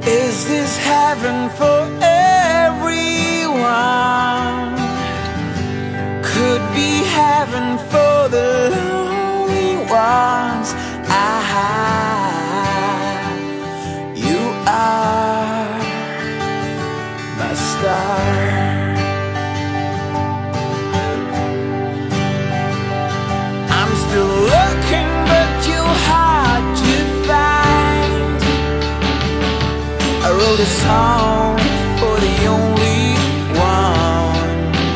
Is this heaven for everyone? Could be heaven for the lonely ones. You are my star. I'm still looking, but you're hard to find. I wrote a song for the only one.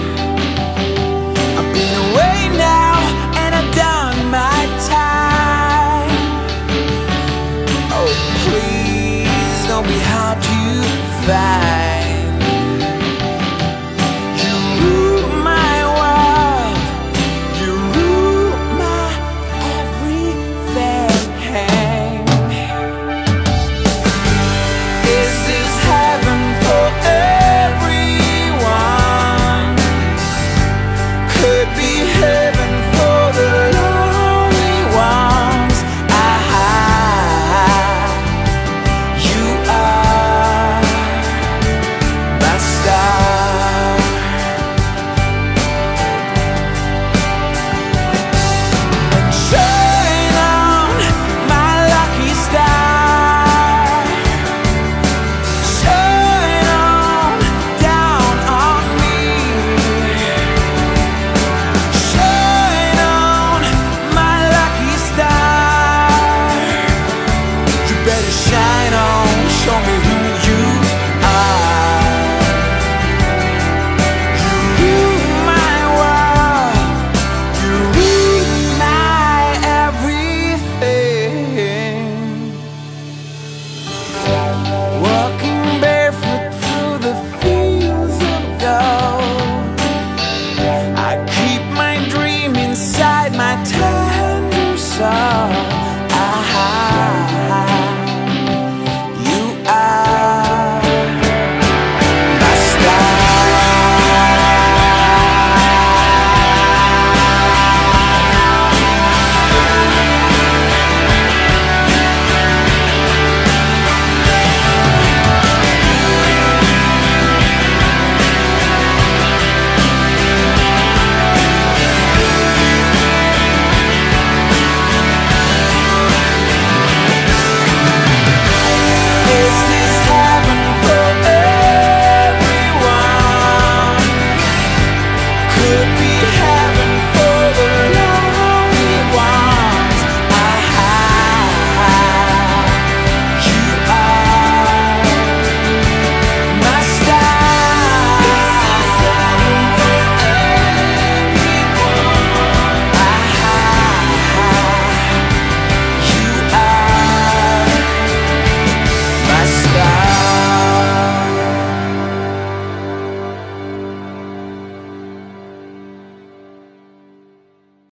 I've been away now and I've done my time. Oh, please don't be hard to find.